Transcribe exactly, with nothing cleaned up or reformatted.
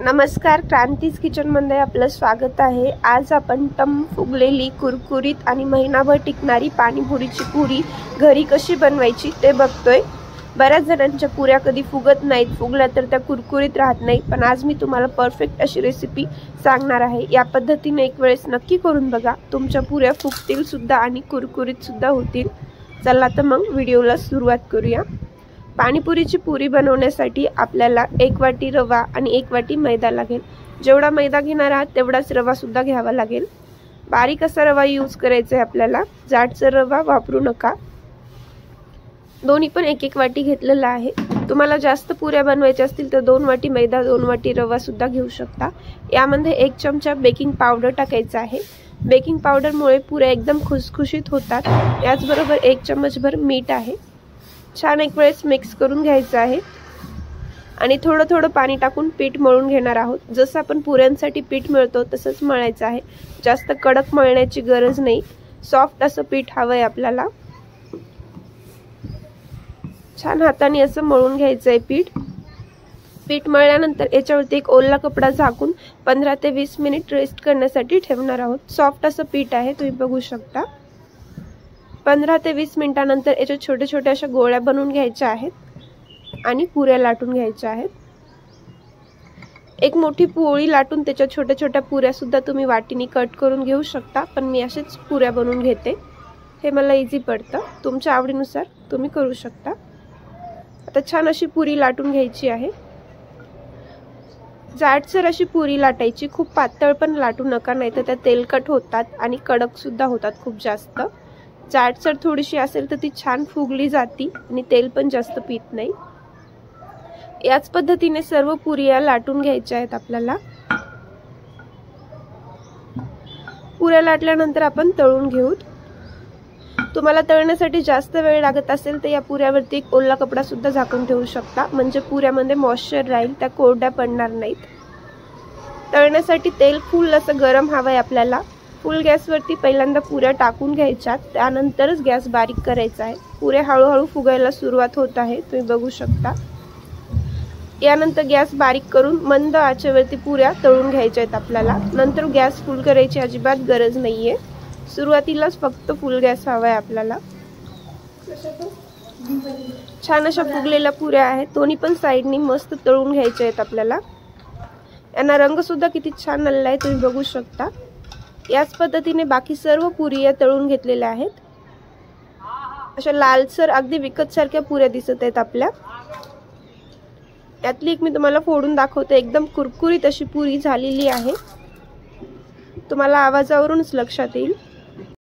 नमस्कार, क्रांतीज किचन मध्ये आपलं स्वागत आहे। आज आपण टम फुगलेली कुरकुरीत आणि महिनाभर टिकणारी पाणीपुरीची पुरी घरी कशी बनवायची ते बघतोय। बऱ्याच जणांच्या पुऱ्या कधी फुगत नाहीत, फुगल्या तर त्या कुरकुरीत राहत नाही, पण आज मी तुम्हाला परफेक्ट अशी रेसिपी सांगणार आहे। या पद्धतीने एक वेळेस नक्की करून बघा, तुमच्या पुऱ्या फुगतील सुद्धा आणि कुरकुरीत सुद्धा होतील। चला तर मग व्हिडिओला सुरुवात करूया। पाणीपुरीची पुरी बनवण्यासाठी आपल्याला एक वाटी रवा आणि एक वाटी मैदा लागेल। जेवढा मैदा घेणार आहात तेवढाच रवा सुद्धा घ्यावा लागेल। बारीक असा रवा यूज करायचा आहे आपल्याला, जाडसर रवा वापरू नका। दोन्ही पण एक एक वाटी घेतलेला आहे। तुम्हाला जास्त पुऱ्या बनवायच्या असतील तर दोन वाटी मैदा दोन वाटी रवा सुद्धा घेऊ शकता। यामध्ये एक चमचा बेकिंग पावडर टाकायचा आहे। बेकिंग पावडरमुळे पुऱ्या एकदम खुसखुशीत होतात। याचबरोबर एक चमचभर मीठ आहे। छान एक वेळेस मिक्स करून घ्यायचं आहे आणि थोडं थोडं पाणी टाकून पीठ मळून घेणार आहोत। जसं आपण पुऱ्यांसाठी पीठ मळतो तसंच मळायचं आहे, जास्त कडक मळण्याची गरज नाही। सॉफ्ट असं पीठ हवंय आपल्याला। छान हाताने असं मळून घ्यायचं आहे पीठ। पीठ मळल्यानंतर याच्यावरती एक ओला कपडा झाकून पंधरा ते वीस मिनिट रेस्ट करण्यासाठी ठेवणार आहोत। सॉफ्ट असं पीठ आहे, तुम्ही बघू शकता। पंधरा ते वीस मिनिटांनंतर याच्या छोटे छोटे अशा गोळ्या बनवून घ्यायच्या आहेत आणि पुऱ्या लाटून घ्यायच्या आहेत। एक मोठी पोळी लाटून त्याच्या छोट्या छोट्या पुऱ्या सुद्धा तुम्ही वाटीने कट करून घेऊ शकता, पण मी असेच पुऱ्या बनवून घेते, हे मला इझी पडतं। तुमच्या आवडीनुसार तुम्ही करू शकता। आता छान अशी पुरी लाटून घ्यायची आहे। जाडसर अशी पुरी लाटायची, खूप पातळ पण लाटू नका, नाहीतर त्या तेलकट होतात आणि कडक सुद्धा होतात खूप जास्त। जाडसर थोडीशी असेल तर ती छान फुगली जाती आणि तेल पण जास्त पीत नाही। याच पद्धतीने सर्व पुऱ्या लाटून घ्यायच्या आहेत आपल्याला। पुऱ्या लाटल्यानंतर आपण तळून घेऊ। तुम्हाला तळण्यासाठी जास्त वेळ लागत असेल तर या पुऱ्यावरती एक ओला कपडा सुद्धा झाकून ठेवू शकता, म्हणजे पुऱ्यामध्ये मॉइश्चर राहील, त्या कोरड्या पडणार नाहीत। तळण्यासाठी तेल फुल असं गरम हवंय आपल्याला। फुल गॅसवरती पहिल्यांदा पुऱ्या टाकून घ्यायच्या, त्यानंतरच गॅस बारीक करायचा आहे। पुऱ्या हळूहळू फुगायला सुरुवात होत आहे, तुम्ही बघू शकता। यानंतर गॅस बारीक करून मंद आचेवरती पुऱ्या तळून घ्यायच्या आहेत आपल्याला। नंतर गॅस फुल करायची अजिबात गरज नाहीये, सुरुवातीलाच फक्त फुल गॅस हवाय आपल्याला। छान अशा फुगलेल्या पुऱ्या आहेत, दोन्ही पण साइडनी मस्त तळून घ्यायच्या आहेत आपल्याला। यांना रंग सुद्धा किती छान आलेला आहे, तुम्ही बघू शकता। याच पद्धतीने बाकी सर्व पुऱ्या तळून घेतलेल्या आहेत। अशा लालसर अगदी विकत सारख्या पुऱ्या दिसत आहेत आपल्या। यातली एक मी तुम्हाला फोडून दाखवते, एकदम कुरकुरीत अशी पुरी झालेली आहे, तुम्हाला आवाजावरूनच लक्षात येईल।